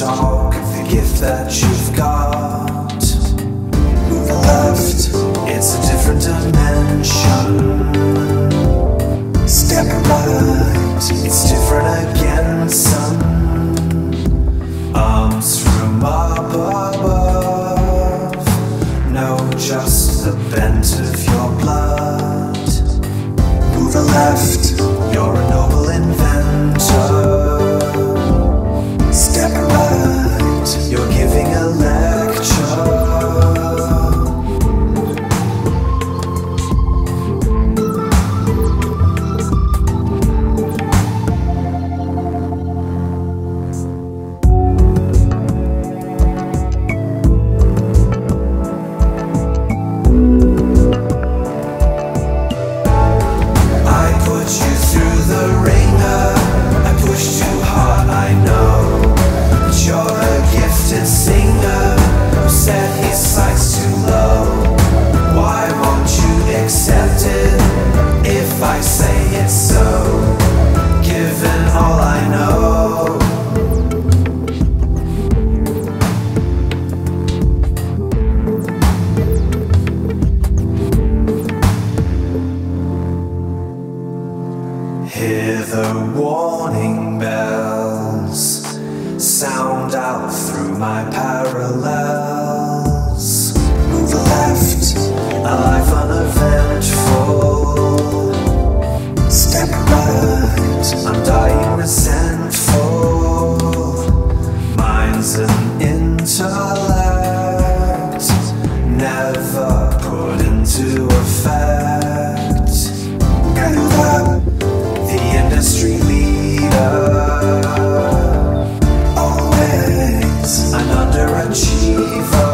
talk of the gift that you've got. Move left, it's a different dimension. Step right, it's different again, son. Arms from up above, no, just the bent of your blood. Move left, you're a noble inventor. Step right, you're giving a lecture. I say it's so, given all I know. Hear the warning bells sound out through my parallels. Move left, a life uneventful. Step right, I'm dying resentful. Mine's an intellect never put into effect. Move up, the industry leader, always an underachiever.